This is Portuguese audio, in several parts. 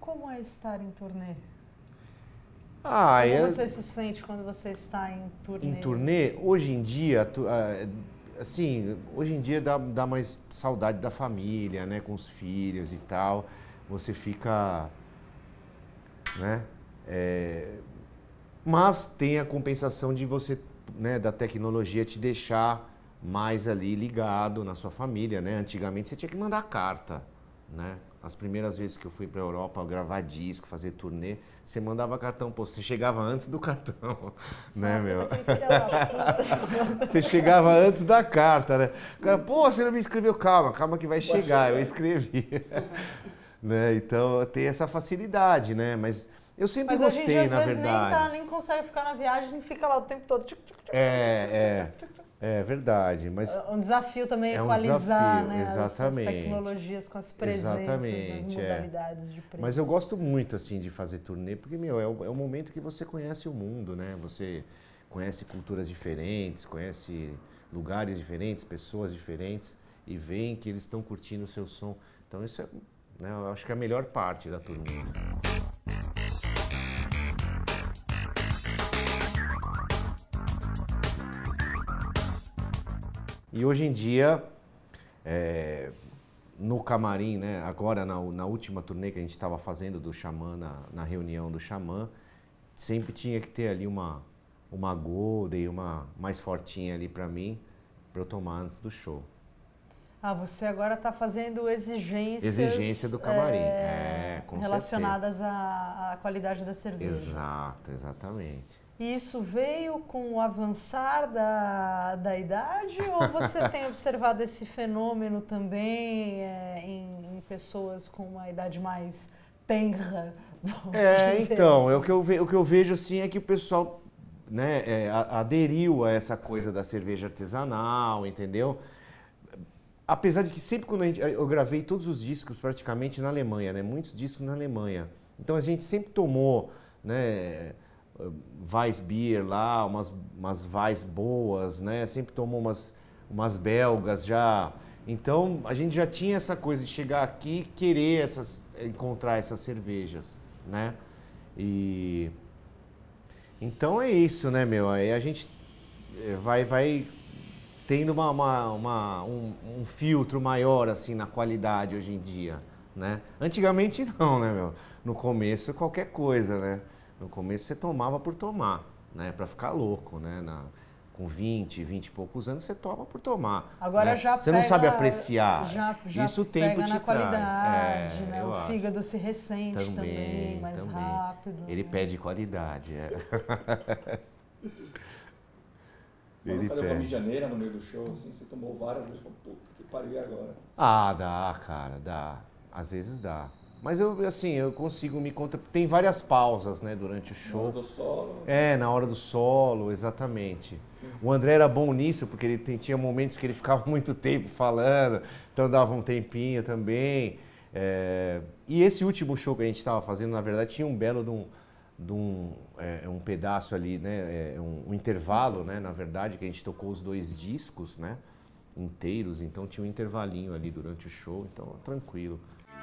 como é estar em turnê? Ah, Como você se sente quando você está em turnê? Em turnê, hoje em dia, assim, hoje em dia dá mais saudade da família, né, com os filhos e tal. Você fica, né, mas tem a compensação de você, né, da tecnologia te deixar mais ali ligado na sua família, né? Antigamente você tinha que mandar carta, né? As primeiras vezes que eu fui para a Europa gravar disco, fazer turnê, você mandava cartão, pô, você chegava antes do cartão, né, meu? Você chegava antes da carta, né? O cara, pô, você não me escreveu, calma que vai chegar, eu escrevi. Né? Então tem essa facilidade, né? Mas eu sempre Mas hoje em dia, gostei, às na vezes, verdade. nem consegue ficar na viagem e fica lá o tempo todo. É verdade, mas Um desafio também é um equalizar, desafio, né, as exatamente. tecnologias com as presenças das modalidades de presença. Mas eu gosto muito assim de fazer turnê, porque meu, é o momento que você conhece o mundo, né? Você conhece culturas diferentes, conhece lugares diferentes, pessoas diferentes e veem que eles estão curtindo o seu som. Então isso é, né, eu acho que é a melhor parte da turnê. E hoje em dia, no camarim, né, agora na última turnê que a gente estava fazendo do Xamã, na reunião do Xamã, sempre tinha que ter ali uma Golden, uma mais fortinha ali para mim, para eu tomar antes do show. Ah, você agora está fazendo exigências... Exigência do camarim, com relacionadas à qualidade da cerveja. Exato, exatamente. E isso veio com o avançar da idade ou você tem observado esse fenômeno também em pessoas com uma idade mais tenra? Então, assim? o que eu vejo assim é que o pessoal, né, aderiu a essa coisa da cerveja artesanal, entendeu? Apesar de que sempre quando eu gravei todos os discos praticamente na Alemanha, né, muitos discos na Alemanha. Então a gente sempre tomou, né, Weissbier lá, umas Weiss boas, né? Sempre tomou umas belgas já. Então a gente já tinha essa coisa de chegar aqui e querer encontrar essas cervejas, né? E então é isso, né, meu? Aí a gente vai tendo um filtro maior assim na qualidade hoje em dia, né? Antigamente não, né, meu? No começo qualquer coisa, né? No começo você tomava por tomar, né? Pra ficar louco, né? Com 20 e poucos anos você toma por tomar. Agora né? já você não sabe apreciar. Já isso o tempo pega te na traz. qualidade, né? Eu O acho. fígado se ressente também mais rápido. Ele pede qualidade. Quando o cara deu uma mijaneira no meio do show, assim, você tomou várias vezes e falou, puta que pariu agora. Ah, dá, cara, dá. Às vezes dá. Mas eu consigo me contar. Tem várias pausas, né, durante o show. Na hora do solo. Na hora do solo, exatamente. O André era bom nisso, porque ele tinha momentos que ele ficava muito tempo falando, então dava um tempinho também. E esse último show que a gente estava fazendo, na verdade, tinha um belo de um pedaço ali, né, um intervalo, né, na verdade, que a gente tocou os 2 discos, né, inteiros, então tinha um intervalinho ali durante o show, então tranquilo.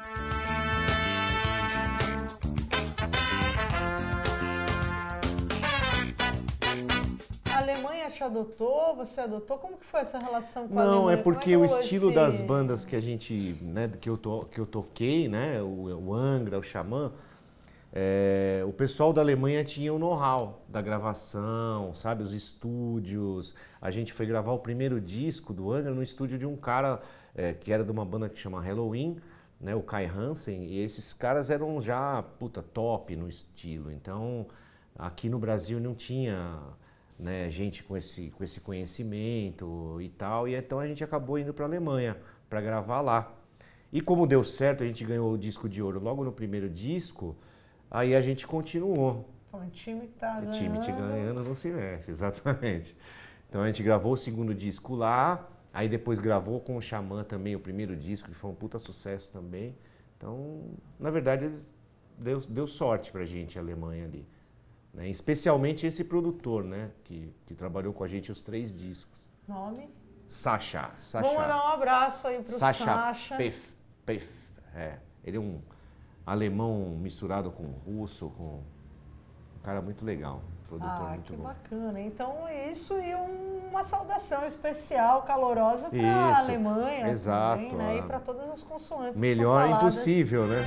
A Alemanha te adotou? Você adotou? Como que foi essa relação com a Não, Alemanha? é porque o estilo das bandas que a gente, né, que eu toquei, né, o Angra, o Xamã, o pessoal da Alemanha tinha o know-how da gravação, sabe, os estúdios. A gente foi gravar o primeiro disco do Angra no estúdio de um cara que era de uma banda que chama Halloween, né, o Kai Hansen, e esses caras eram já, top no estilo. Então, aqui no Brasil não tinha, né, gente com esse conhecimento e tal, e então a gente acabou indo para a Alemanha para gravar lá. E como deu certo, a gente ganhou o disco de ouro logo no primeiro disco, aí a gente continuou. Foi um time que tá ganhando. O time te ganhando não se mexe, exatamente. Então a gente gravou o segundo disco lá, aí depois gravou com o Xamã também o primeiro disco, que foi um puta sucesso também. Então, na verdade, deu sorte pra gente a Alemanha ali. Né? Especialmente esse produtor, né? Que trabalhou com a gente os 3 discos. Nome? Sacha. Vamos mandar um abraço aí pro Sacha. Pef. Ele é alemão misturado com russo, com um cara muito legal, produtor muito que bom. Bacana. Então isso e uma saudação especial, calorosa para a Alemanha, exato, também, né? E para todas as consoantes melhor que são faladas. Impossível, né?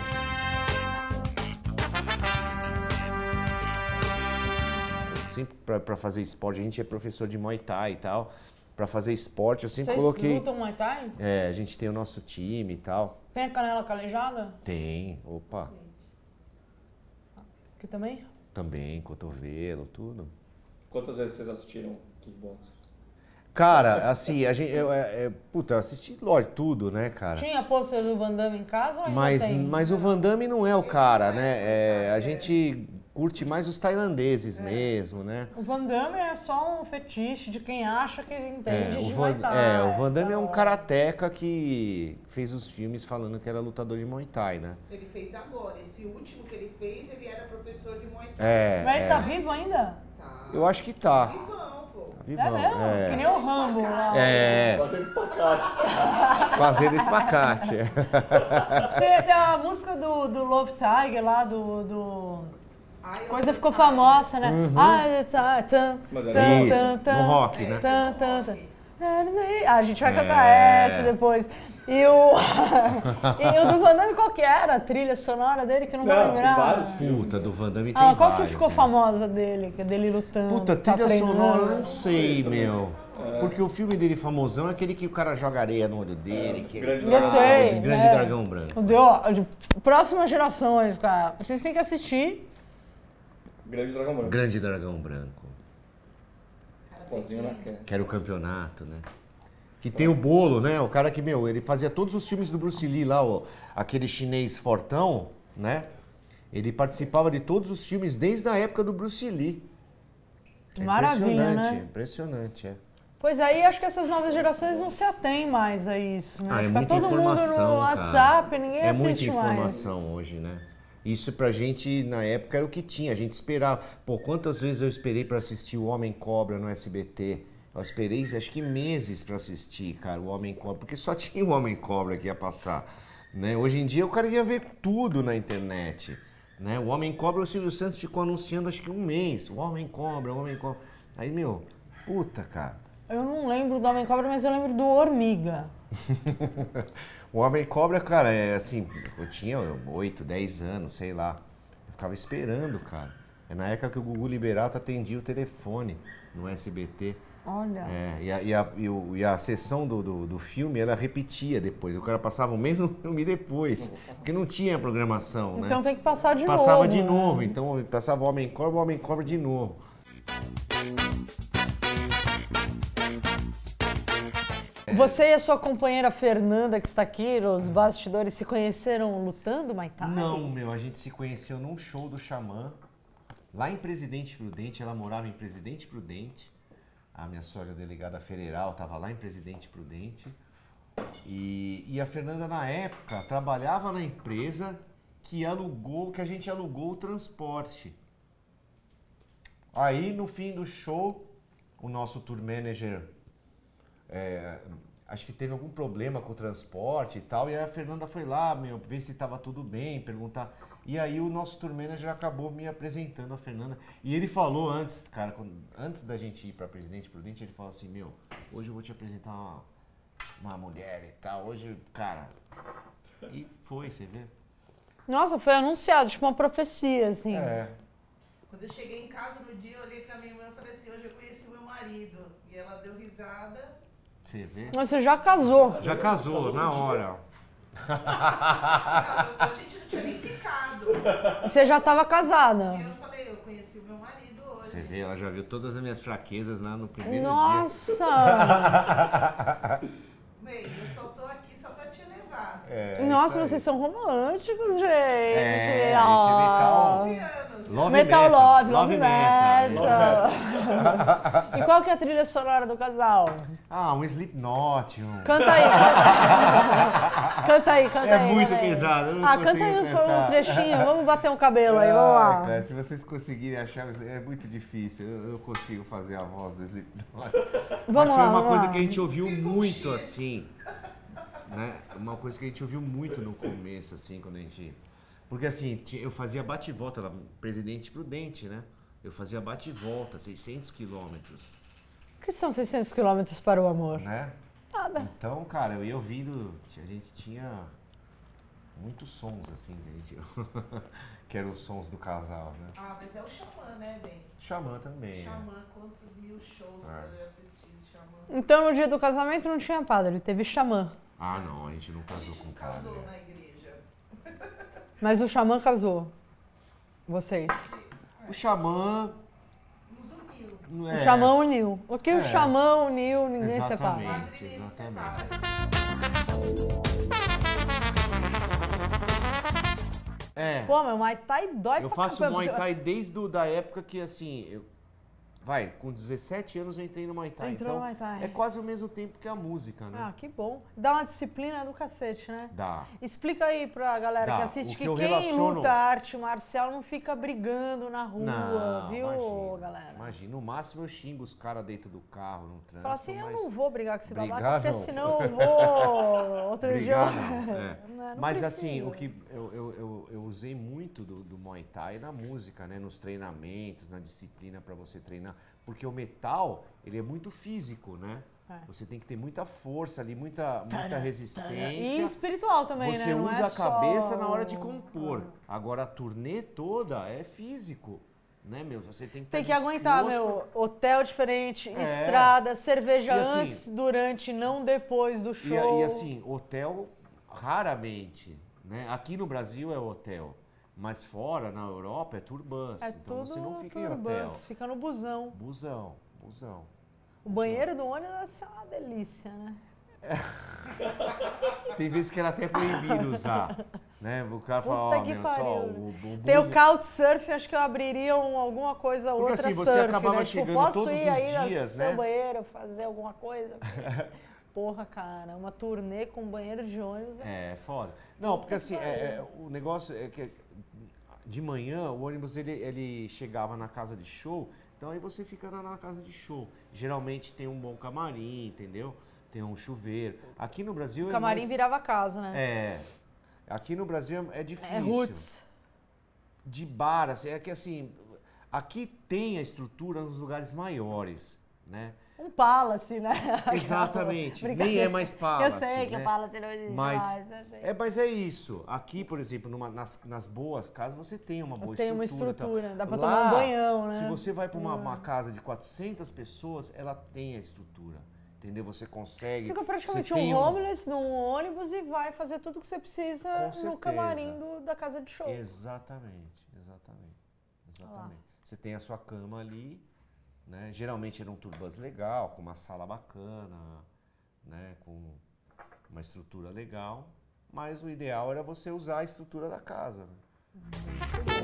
Sempre para fazer esporte, a gente é professor de Muay Thai e tal. Para fazer esporte, eu sempre coloquei... Vocês lutam Muay Thai? É, a gente tem o nosso time e tal. Tem a canela calejada? Tem, opa. Aqui também? Também, cotovelo, tudo. Quantas vezes vocês assistiram Kickboxer? Cara, assim, a gente, eu assisti, lógico, tudo, né, cara? Tinha pôster do Van Damme em casa ou ainda tem? Mas o Van Damme não é o cara, né? A gente curte mais os tailandeses mesmo, né? O Van Damme é só um fetiche de quem acha que entende de Muay o Thai. Van Damme é um karateca que fez os filmes falando que era lutador de Muay Thai, né? Ele fez agora. Esse último que ele fez, ele era professor de Muay Thai. Mas ele tá vivo ainda? Tá. Eu acho que tá. Vivão, pô. Vivão, É mesmo? Que nem o Rambo lá. Fazendo espacate. Fazendo espacate. Tem a música do Love Tiger lá, Coisa ficou famosa, né? Mas era no rock, né? A gente vai cantar essa depois. E o do Van Damme, qual que era a trilha sonora dele, que eu não vou lembrar? Tem vários filmes. Puta, do Van Damme tem vários. Qual que ficou famosa dele, que é dele lutando? Puta, tá trilha treinando? sonora, eu não sei, meu. Porque o filme dele famosão é aquele que o cara joga areia no olho dele. Grande Eu sei. Grande Dragão Branco. Próximas gerações, cara. Vocês têm que assistir. Grande Dragão Branco. Grande Dragão Branco. Pozinho na queda. Que era o campeonato, né? Que tem o Bolo, né? O cara que, ele fazia todos os filmes do Bruce Lee lá, aquele chinês fortão, né? Ele participava de todos os filmes desde a época do Bruce Lee. Maravilha, né? Impressionante, é. Pois aí, acho que essas novas gerações não se atêm mais a isso, né? É Fica muita todo mundo no informação, WhatsApp, cara. ninguém É muita assiste mais. informação hoje, né? Isso pra gente, na época, era o que tinha. A gente esperava. Pô, quantas vezes eu esperei pra assistir o Homem-Cobra no SBT? Eu esperei, acho que meses pra assistir, cara, o Homem-Cobra. Porque só tinha o Homem-Cobra que ia passar, né? Hoje em dia, o cara ia ver tudo na internet, né? O Homem-Cobra, o Silvio Santos ficou anunciando, acho que um mês. O Homem-Cobra, o Homem-Cobra. Aí, puta, cara. Eu não lembro do Homem-Cobra, mas eu lembro do Hormiga. O Homem-Cobra, cara, assim, eu tinha 8, 10 anos, sei lá. Eu ficava esperando, cara. É na época que o Gugu Liberato atendia o telefone no SBT. Olha. E a sessão do filme, ela repetia depois. O cara passava o mesmo filme depois. Porque não tinha programação, né? Então tem que passar de novo. Passava de novo. Então passava o Homem-Cobra de novo. Você e a sua companheira Fernanda, que está aqui nos bastidores, se conheceram lutando Muay Thai? Não, a gente se conheceu num show do Xamã, lá em Presidente Prudente. Ela morava em Presidente Prudente. A minha sogra delegada federal estava lá em Presidente Prudente. E a Fernanda, na época, trabalhava na empresa que a gente alugou o transporte. Aí, no fim do show, o nosso tour manager... acho que teve algum problema com o transporte e tal, e aí a Fernanda foi lá, ver se estava tudo bem, perguntar. E aí o nosso tour manager acabou me apresentando a Fernanda. E ele falou antes, cara, antes da gente ir para Presidente Prudente, ele falou assim, hoje eu vou te apresentar uma mulher e tal, hoje, cara... E foi, você vê? Nossa, foi anunciado, tipo uma profecia, assim. Quando eu cheguei em casa no dia, eu olhei pra minha irmã e falei assim, hoje eu conheci o meu marido. E ela deu risada. Você vê? Mas você já casou. Já casou, na hora. Não, a gente não tinha nem ficado. Você já estava casada. E eu falei, eu conheci o meu marido hoje. Você vê, ela já viu todas as minhas fraquezas lá no primeiro dia. Nossa! Bem, eu só tô aqui só pra te levar. Nossa, vocês são românticos, gente. A gente é metal. 11 anos. Love metal. E qual que é a trilha sonora do casal? Um Slipknot. Canta aí. Canta aí. É muito pesado. Eu não canta aí cantar. um trechinho. Vamos bater um cabelo aí, vamos lá. Cara, se vocês conseguirem achar, é muito difícil. Eu consigo fazer a voz do Slipknot. Mas foi uma coisa que a gente ouviu muito, assim, né? Uma coisa que a gente ouviu muito no começo, assim, quando a gente Porque assim, eu fazia bate-volta, Presidente Prudente, né? Eu fazia bate-volta, 600 quilômetros. O que são 600 quilômetros para o amor? Né? Nada. Então, cara, eu ia ouvindo, a gente tinha muitos sons, assim, que eram os sons do casal, né? Ah, mas é o Xamã, né, bem? Xamã também. Xamã, quantos mil shows eu já assisti de Xamã? Então no dia do casamento não tinha padre, teve xamã. Ah, não, a gente não A casou gente com não padre. casou na igreja. Mas o xamã casou. Vocês. O xamã... Nos uniu. Não O xamã uniu. O que o É. xamã uniu, ninguém separa. Exatamente, Padre nem exatamente. É, Pô, meu Muay Thai dói eu pra faço caramba. Muay Thai desde da época que, assim, com 17 anos eu entrei no Muay Thai. Entrou então, no Muay Thai. é quase o mesmo tempo que a música, né? Ah, que bom. Dá uma disciplina do cacete, né? Dá. Explica aí pra galera Dá. que assiste O que que eu quem relaciono- luta arte marcial não fica brigando na rua, Não, viu, imagina, galera? Imagina, no máximo eu xingo os caras dentro do carro, no trânsito. Fala assim, eu mas... não vou brigar com esse Brigar, babaca, porque não. senão eu vou outro Brigar, dia. não, é. Não Mas precisa. assim, o que eu usei muito do Muay Thai na música, né? Nos treinamentos, na disciplina para você treinar. Porque o metal, ele é muito físico, né? É. Você tem que ter muita força ali, muita E resistência. espiritual também, né? Você Não usa é a cabeça só na hora de compor. Agora a turnê toda é físico, né, meu? Você tem que Tem estar que aguentar, disposto. meu. Hotel diferente, É. estrada, cerveja E assim- antes, durante, não depois do show. E assim, hotel raramente, né? Aqui no Brasil é hotel, mas fora, na Europa, é tour bus. É Então tudo você não fica em tour hotel. bus, fica no busão. Busão. O banheiro do ônibus deve ser uma delícia, né? Tem vezes que era até proibido usar, né? O cara fala, Puta ó, que meu, pariu, só né? o Tem o bus- Couchsurf, acho que eu abriria alguma coisa Porque outra assim, você surf, acabava né? Tipo, chegando posso todos ir os aí no dias, seu né? banheiro fazer alguma coisa? Porra, cara, uma turnê com banheiro de ônibus É, foda. Não, porque assim, o negócio é que de manhã o ônibus ele chegava na casa de show, então aí você fica na casa de show. Geralmente tem um bom camarim, entendeu? Tem um chuveiro. Aqui no Brasil O camarim é mais... virava casa, né? É. Aqui no Brasil é difícil. É roots. De bar, assim, é que assim, aqui tem a estrutura nos lugares maiores, né? Um palace, né? Exatamente. Nem Brincadeira. é mais palace. Eu sei que né? a palace não existe Mas mais, né, gente? mas é isso. Aqui, por exemplo, nas boas casas, você tem uma boa Tem uma estrutura. estrutura, dá pra Lá, tomar um banhão, né? Se você vai para uma casa de 400 pessoas, ela tem a estrutura. Entendeu? Você consegue. Fica praticamente você tem um homeless num ônibus e vai fazer tudo que você precisa Com no certeza. camarim da casa de show. Exatamente. Você tem a sua cama ali, né? Geralmente era um tour bus legal, com uma sala bacana, né? Com uma estrutura legal. Mas o ideal era você usar a estrutura da casa. Né?